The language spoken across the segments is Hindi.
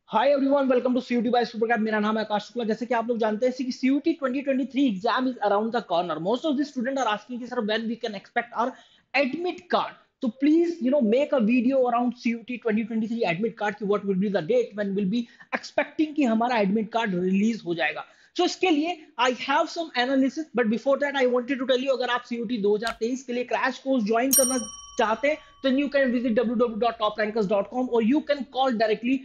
Hi everyone, welcome to CUET by Supercap. मेरा नाम है आकाश शुक्ला। जैसे कि आप लोग जानते हैं कि CUET 2023 exam is around the corner. Most of the student are asking कि sir when we can expect our admit card. तो please make a video around CUET 2023 admit card की what will be the date when will be expecting कि हमारा एडमिट कार्ड रिलीज हो जाएगा। सो इसके लिए I have some analysis, but before that I wanted to tell you, अगर आप सीयूटी 2023 के लिए क्रैश कोर्स ज्वाइन करना चाहते हैं तो यू कैन विजिट www.toprankers.com और you can call directly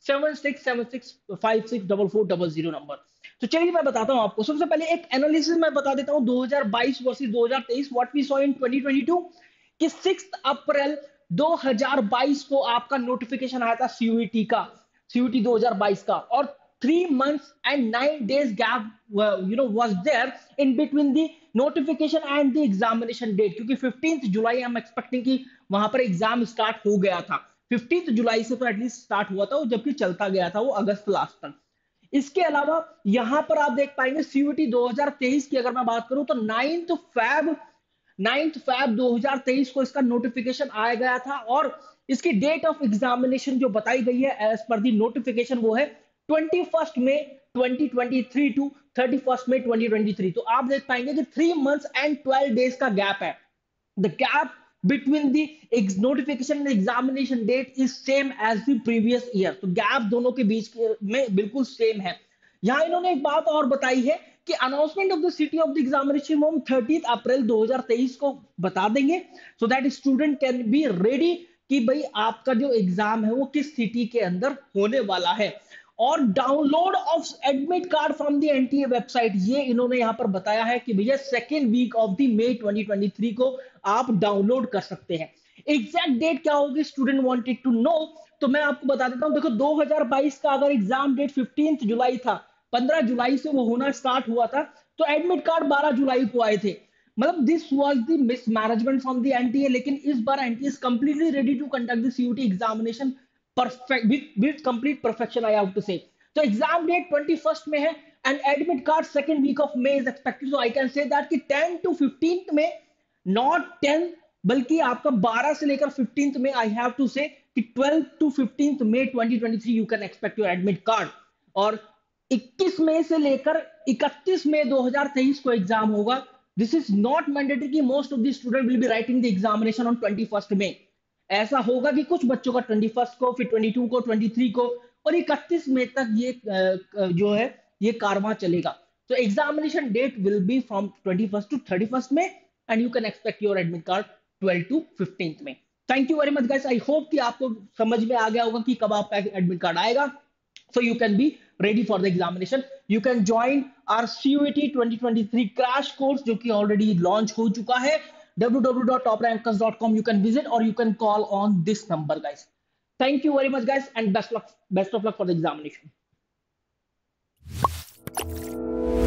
7676564400 number. तो चलिए मैं बताता हूं आपको। सबसे पहले एक एनालिसिस मैं बता देता हूं 2022 versus 2023 what we saw in 2022 कि 6 अप्रैल 2022 को आपका नोटिफिकेशन आया था सीयूईटी का, सीयूईटी 2022 का, और 3 months and 9 days gap was there in between the notification and the examination date, क्योंकि 15th जुलाई हम एक्सपेक्टिंग कि वहां पर एग्जाम स्टार्ट हो गया था। 15th जुलाई से तो एटलीस्ट स्टार्ट हुआ था, जबकि चलता गया था वो अगस्त लास्ट तक। इसके अलावा यहां पर आप देख पाएंगे सीयूटी 2023 की अगर मैं बात करूं तो 9th फैब 2023 को इसका नोटिफिकेशन आया गया था, और इसकी डेट ऑफ एग्जामिनेशन जो बताई गई है एज पर दी नोटिफिकेशन वो है 21 मई 2023 टू 31 मई 2023। तो आप देख पाएंगे कि 3 months and 12 days का गैप है। The gap between the notification and examination date is same as the previous year। तो गैप दोनों के बीच में बिल्कुल सेम है। यहां इन्होंने एक बात और बताई है कि announcement of the city of the examination हम 30 अप्रैल 2023 को बता देंगे, so that student can be ready कि भाई आपका जो एग्जाम है वो किस सिटी के अंदर होने वाला है। और download of admit card from the NTA website, ये इन्होंने यहां पर बताया है कि भैया second week of the May 2023 को आप डाउनलोड कर सकते हैं। एग्जैक्ट डेट क्या होगी, स्टूडेंट वांटेड टू नो, तो मैं आपको बता देता हूं। देखो 2022 का अगर एग्जाम डेट 15 जुलाई था, 15 जुलाई से वो होना स्टार्ट हुआ था, तो एडमिट कार्ड 12 जुलाई को आए थे। मतलब this was the mismanagement from the NTA, लेकिन इस बार NTA is completely ready to conduct the CUET examination perfect with complete perfection, I have to say. तो एग्जाम डेट 21 में है and admit card second week of May is expected. So I can say that कि 10 to 15 में, नॉट 10 बल्कि आपका 12 से लेकर 15 में, आई हैव टू से कि 12 to 15 May 2023 you can expect your admit card. और 21 मई से लेकर 31 मई 2023 को एग्जाम होगा। दिस इज नॉट मैंडेटरी कि most of the student will be writing the examination on 21 May. ऐसा होगा कि कुछ बच्चों का 21 को, फिर 22 को, 23 को, और 31 मई तक ये जो है ये कारवां चलेगा। तो examination date will be from 21 to 31 में, and you can expect your admit card 12 to 15 में। Thank you very much guys. I hope कि आपको समझ में आ गया होगा कि कब आपका एडमिट कार्ड आएगा, so you can be ready for the examination। you can join our CUET 2023 crash course जो कि already launch हो चुका है। www.toprankers.com you can visit or you can call on this number guys। thank you very much guys and best of luck for the examination।